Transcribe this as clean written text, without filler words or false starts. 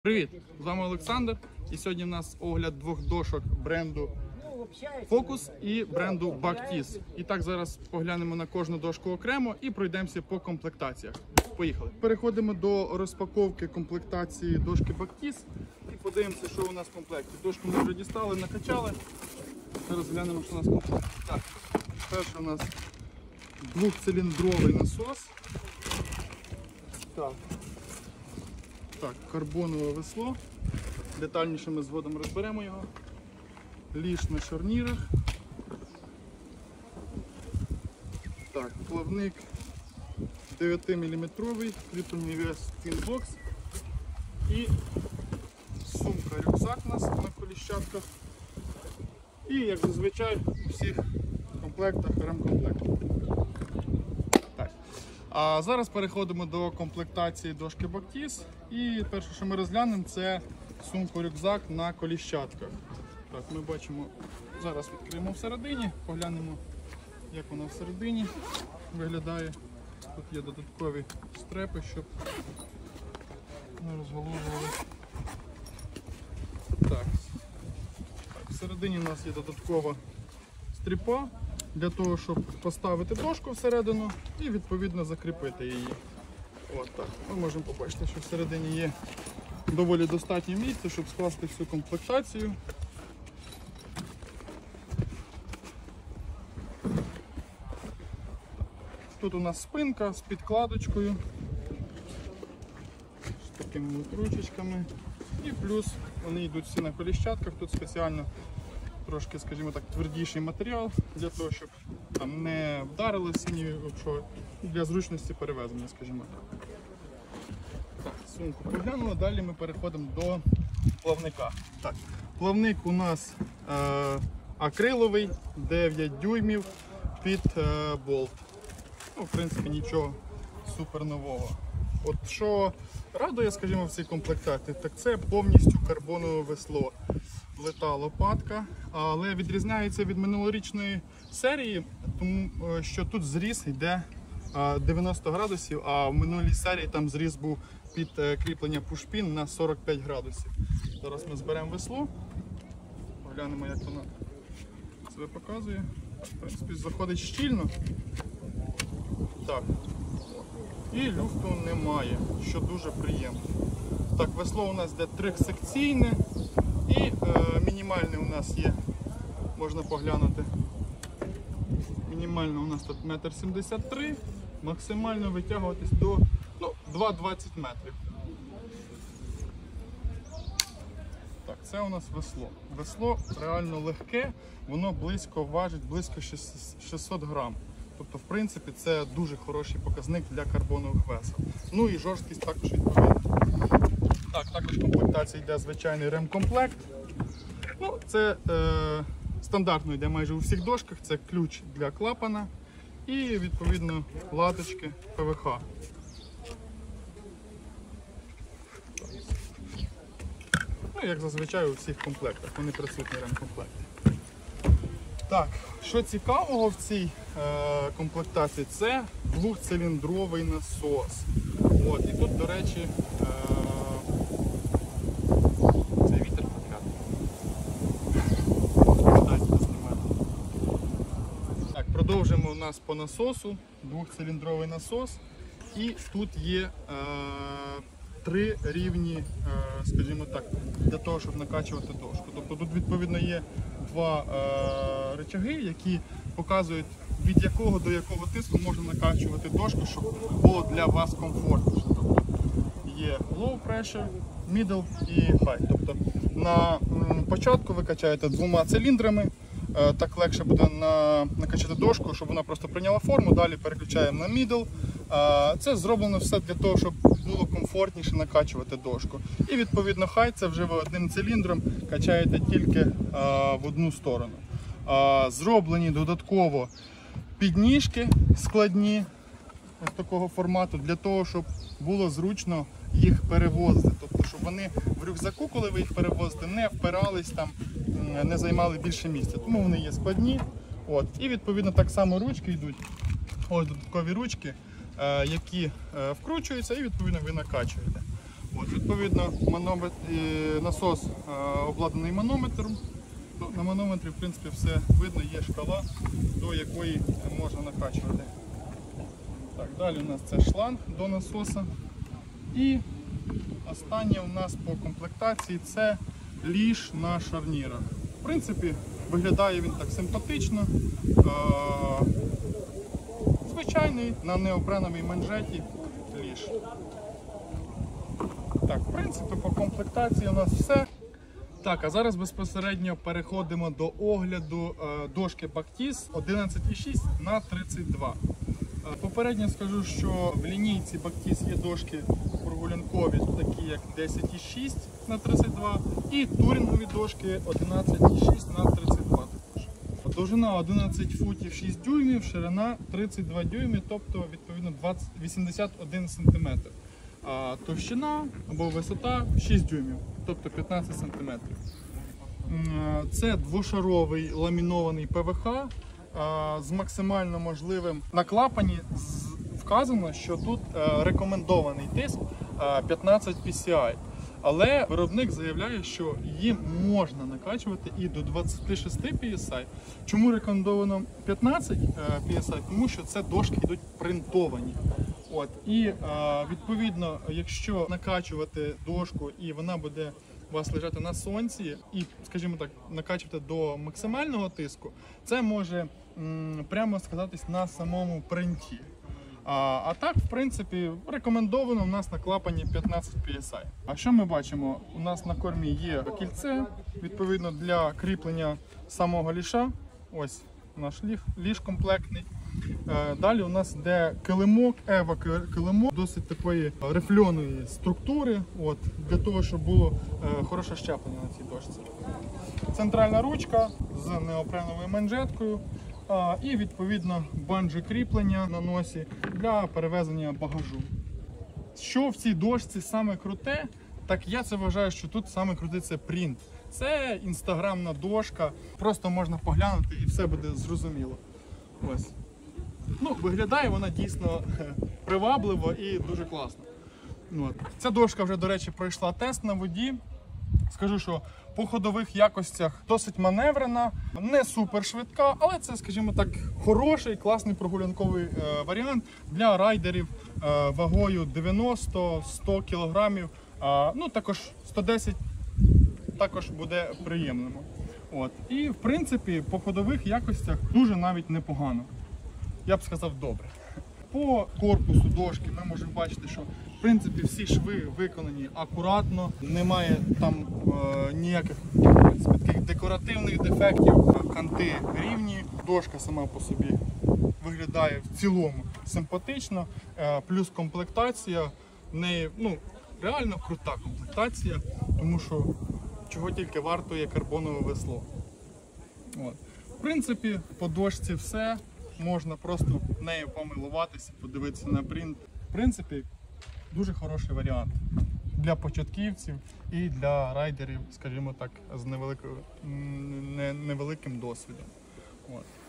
Привіт! З вами Олександр, і сьогодні в нас огляд двох дошок бренду Focus і бренду Bactis. І так, зараз поглянемо на кожну дошку окремо і пройдемося по комплектаціях. Поїхали! Переходимо до розпаковки комплектації дошки Bactis і подивимося, що у нас в комплекті. Дошку ми вже дістали, накачали. Зараз глянемо, що у нас в комплекті. Так, перше у нас двохциліндровий насос. Так, карбонове весло, детальніше ми згодом розберемо його, ліж на шарнірах, так, плавник 9-мм, кріплення вес Twinbox і сумка-рюкзак у нас на коліщатках і, як зазвичай, у всіх комплектах ремкомплект. А зараз переходимо до комплектації дошки Bactis. І перше, що ми розглянемо, це сумку-рюкзак на коліщатках. Так, ми бачимо, зараз відкриємо всередині, поглянемо, як вона всередині виглядає. Тут є додаткові стрепи, щоб не розголужували. Так, всередині у нас є додаткова стріпа для того, щоб поставити дошку всередину і відповідно закріпити її. От так. Ми можемо побачити, що всередині є доволі достатньо місця, щоб скласти всю комплектацію. Тут у нас спинка з підкладочкою, з такими ручечками. І плюс вони йдуть всі на коліщатках, тут спеціально трошки, скажімо так, твердіший матеріал, для того, щоб там не вдарили сині, для зручності перевезення, скажімо так. Так, сумку поглянули, далі ми переходимо до плавника. Так, плавник у нас акриловий, 9 дюймів під болт. Ну, в принципі, нічого супер нового. От що радує, скажімо, в цій комплектації, так це повністю карбонове весло. Лита лопатка, але відрізняється від минулорічної серії, тому що тут зріз йде 90 градусів, а в минулій серії там зріз був під кріплення пушпін на 45 градусів. Зараз ми зберемо весло, поглянемо, як воно себе показує. В принципі, заходить щільно. Так. І люфту немає, що дуже приємно. Так, весло у нас йде трьохсекційне. І мінімальний у нас є, можна поглянути, мінімально у нас тут 1,73 м, максимально витягуватись до 2,20 метрів. Так, це у нас весло. Весло реально легке, воно важить близько 600 грам. Тобто, в принципі, це дуже хороший показник для карбонових весел. Ну і жорсткість також відповідна. Так, також в комплектації йде звичайний ремкомплект. Ну, це стандартно йде майже у всіх дошках, це ключ для клапана і відповідно латочки ПВХ. Ну, як зазвичай у всіх комплектах, вони присутні в ремкомплекті. Так, що цікавого в цій комплектації, це двохциліндровий насос. От, і тут, до речі, продовжимо у нас по насосу, двохциліндровий насос, і тут є 3 рівні, скажімо так, для того, щоб накачувати дошку. Тобто тут відповідно є 2 рычаги, які показують, від якого до якого тиску можна накачувати дошку, щоб було для вас комфортніше. Тобто є low pressure, middle і high. Тобто на початку ви качаєте 2 циліндрами, так легше буде накачати дошку, щоб вона просто прийняла форму, далі переключаємо на middle. Це зроблено все для того, щоб було комфортніше накачувати дошку. І відповідно high, це вже ви одним циліндром качаєте тільки в одну сторону. Зроблені додатково підніжки складні ось такого формату, для того, щоб було зручно їх перевозити. Тобто, щоб вони в рюкзаку, коли ви їх перевозите, не впирались там, не займали більше місця. Тому вони є складні. От. І відповідно так само ручки йдуть. Ось додаткові ручки, які вкручуються і відповідно ви накачуєте. От, відповідно, насос обладнаний манометром. На манометрі, в принципі, все видно, є шкала, до якої можна накачувати. Так, далі у нас це шланг до насоса. І останнє у нас по комплектації це ліж на шарнірах. В принципі, виглядає він так симпатично. Звичайний на неопреновій манжеті ліж. Так, в принципі, по комплектації у нас все. Так, а зараз безпосередньо переходимо до огляду дошки Bactis 11,6 на 32. Попередньо скажу, що в лінійці Bactis є дошки прогулянкові, такі як 10,6 на 32 і турінгові дошки 11,6 на 32 також. Довжина 11 футів 6 дюймів, ширина 32 дюйми, тобто відповідно 81 см. А товщина або висота 6 дюймів, тобто 15 см. Це двошаровий ламінований ПВХ з максимально можливим. На клапані вказано, що тут рекомендований тиск 15 PSI. Але виробник заявляє, що їм можна накачувати і до 26 PSI. Чому рекомендовано 15 PSI? Тому що це дошки йдуть принтовані. От, і відповідно, якщо накачувати дошку і вона буде у вас лежати на сонці і, скажімо так, накачувати до максимального тиску, це може прямо сказатись на самому принті. А так, в принципі, рекомендовано у нас на клапані 15 PSI. А що ми бачимо? У нас на кормі є кільце, відповідно, для кріплення самого ліша. Ось наш ліж комплектний. Далі у нас йде килимок, ева-килимок, досить такої рифльоної структури, от, для того, щоб було хороше щеплення на цій дошці. Центральна ручка з неопреновою манжеткою і відповідно банджі кріплення на носі для перевезення багажу. Що в цій дошці саме круте, так я це вважаю, що тут саме круте це принт. Це інстаграмна дошка, просто можна поглянути і все буде зрозуміло. Ось. Ну, виглядає вона дійсно привабливо і дуже класно. От. Ця дошка вже, до речі, пройшла тест на воді. Скажу, що по ходових якостях досить маневрена, не супер швидка, але це, скажімо так, хороший, класний прогулянковий варіант для райдерів вагою 90-100 кг. Ну, також 110 також буде приємним. От. І, в принципі, по ходових якостях дуже навіть непогано. Я б сказав, добре. По корпусу дошки ми можемо бачити, що в принципі всі шви виконані акуратно, немає там ніяких таких декоративних дефектів, канти рівні, дошка сама по собі виглядає в цілому симпатично, плюс комплектація, в неї реально крута комплектація, тому що чого тільки вартує карбонове весло. От. В принципі, по дошці все. Можна просто нею помилуватися, подивитися на принт. В принципі, дуже хороший варіант для початківців і для райдерів, скажімо так, з невеликим досвідом. От.